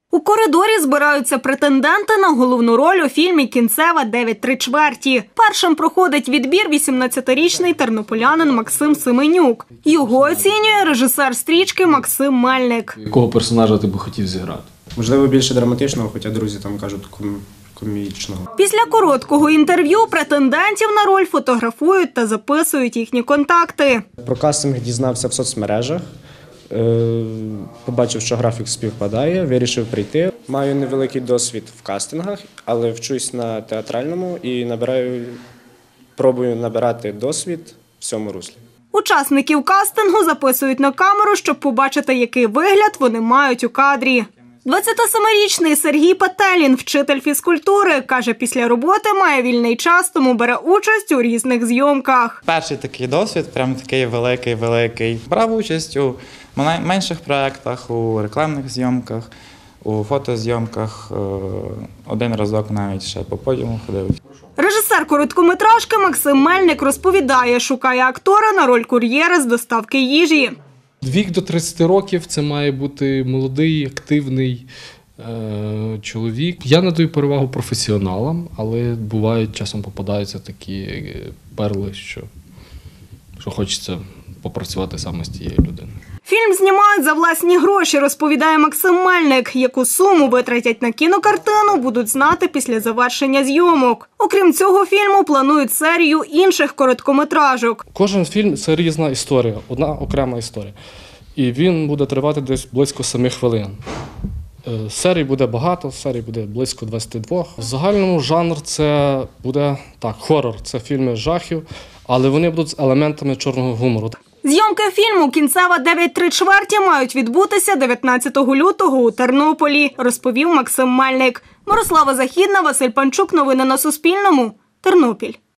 У коридорі збираються претенденти на головну роль у фільмі «Кінцева 9¾ Першим проходить відбір 18-річний тернополянин Максим Семенюк. Його оцінює режисер стрічки Максим Мельник. Якого персонажа ти би хотів зіграти? Можливо, більше драматичного, хоча друзі там кажуть комічного. Після короткого інтерв'ю претендентів на роль фотографують та записують їхні контакти. Про кастинг дізнався в соцмережах. Побачив, що графік співпадає, вирішив прийти. Маю невеликий досвід в кастингах, але вчусь на театральному і пробую набирати досвід в цьому руслі. Учасників кастингу записують на камеру, щоб побачити, який вигляд вони мають у кадрі. 27-річний Сергій Петелін, вчитель фізкультури, каже, після роботи має вільний час, тому бере участь у різних зйомках. Перший такий досвід, прям такий великий. Брав участь у менших проєктах, у рекламних зйомках, у фотозйомках, один разок навіть ще по подіуму ходив. Режисер короткометражки Максим Мельник розповідає, шукає актора на роль кур'єра з доставки їжі. Вік до 30 років – це має бути молодий, активний чоловік. Я надаю перевагу професіоналам, але бувають, часом попадаються такі перли, що хочеться попрацювати саме з тією людиною. Фільм знімають за власні гроші, розповідає Максим Мельник. Яку суму витратять на кінокартину, будуть знати після завершення зйомок. Окрім цього фільму, планують серію інших короткометражок. Кожен фільм – це різна історія, одна окрема історія. І він буде тривати десь близько 7 хвилин. Серій буде багато, серій буде близько 22. В загальному жанр це буде, хорор, це фільми жахів, але вони будуть з елементами чорного гумору. Зйомки фільму «Кінцева 9¾ мають відбутися 19 лютого у Тернополі, розповів Максим Мельник. Мирослава Західна, Василь Панчук. Новини на Суспільному. Тернопіль.